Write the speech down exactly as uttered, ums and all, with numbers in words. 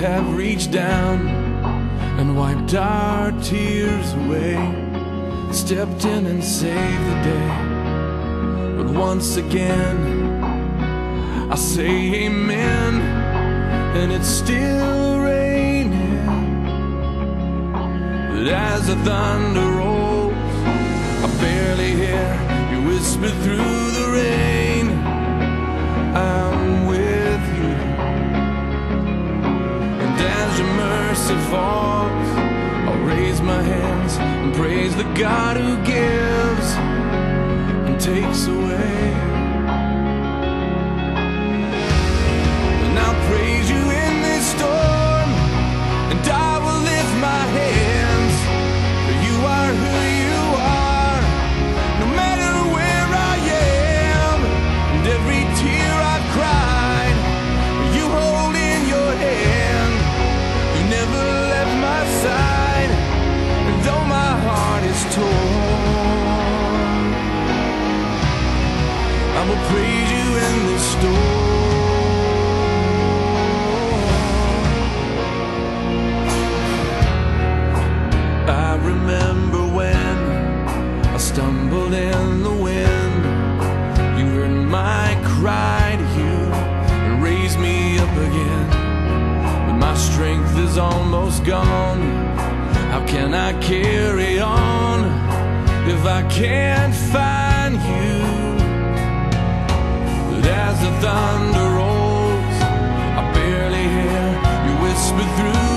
have reached down and wiped our tears away, stepped in and saved the day. But once again I say amen, and it's still raining. But as the thunder rolls, I barely hear you whisper through the rain, I'm with you. And as your mercy falls, I'll raise my hands and praise the God who gives and takes away. And I'll praise you in this storm, and I will lift my hands, for you are who you are, no matter where I am. And every tear I've cried, you hold in your hand. You never left my side, and though my heart is torn, I will praise you in this storm. I remember when I stumbled in the wind, you heard my cry to you and raised me up again. But my strength is almost gone. How can I carry on if I can't find you? But as the thunder rolls, I barely hear you whisper through